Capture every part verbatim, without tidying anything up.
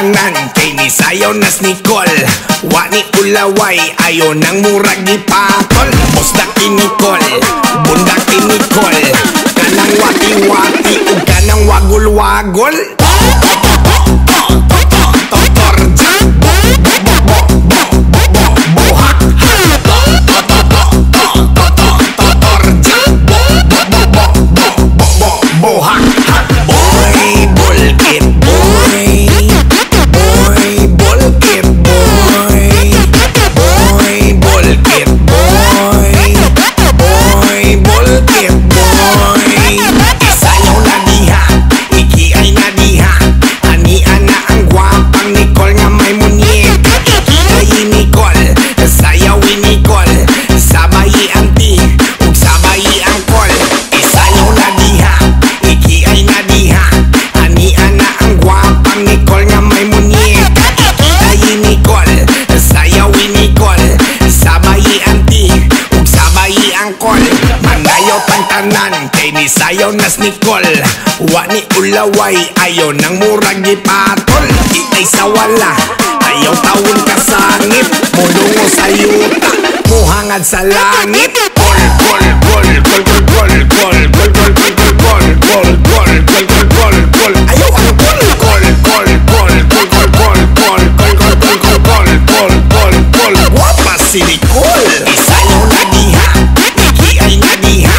tanan kay ni sayaw nas Nicole. Wa ni ulaway ayo nang murag gipatol. Musdak ki Nicole, bundak ki Nicole, kanang wati-wati ug kanang wagol-wagol. Kay ni sayaw nas Nicole. Wa ni ulaway ayo nang murag gipatol. Itay sa wala ayaw tawon ka sangit. Mulungo sa yuta muhangad sa langit. Kol kol kol kol kol kol kol kol kol kol kol kol kol kol kol kol ayaw ang kol kol kol kol kol kol kol kol kol kol kol kol kol kol kol. Guapa si Nicole. Isayaw na diha, iki ay na diha.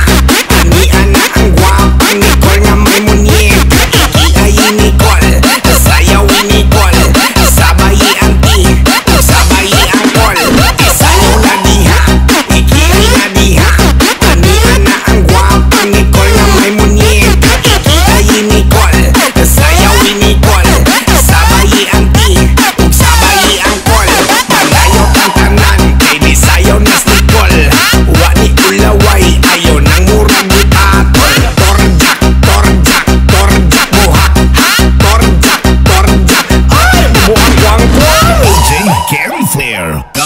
Nicole nga may Monyeka, iki ay Nicole. Sayawi Nicole, sabayi anti, sabayi angkol. Isayaw na diha, iki ay na diha. Anian na ang gwapang Nicole nga may Monyeka, iki ay Nicole. Sayawi Nicole, sabayi anti, sabayi angkol. Malayo ang tanan kay ni sayaw nas Nicole. Wa ni ulaway ayo nang murag gipatol. Khenflair.